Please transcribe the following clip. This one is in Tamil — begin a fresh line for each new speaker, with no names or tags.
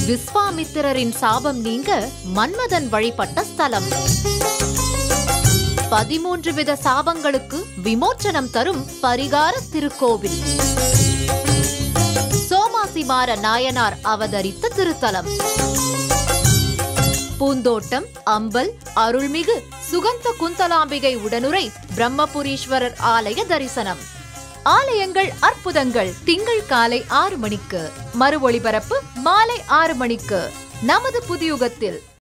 விஸ்வாமித்திரரின் சாபம் நீங்க மன்மதன் வழிபட்ட ஸ்தலம். 13 வித சாபங்களுக்கு விமோச்சனம் தரும் பரிகார திருக்கோவில். சோமாசிமார நாயனார் அவதரித்த திருத்தலம். பூந்தோட்டம், அம்பல், அருள்மிகு சுகந்த குந்தலாம்பிகை உடனுரை பிரம்மபுரீஸ்வரர் ஆலய தரிசனம். ஆலயங்கள் அற்புதங்கள் திங்கள் காலை 6 மணிக்கு, மறு ஒளிபரப்பு மாலை 6 மணிக்கு நமது புதியுகத்தில்.